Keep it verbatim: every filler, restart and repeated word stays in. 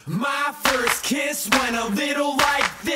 My first kiss went a little like this.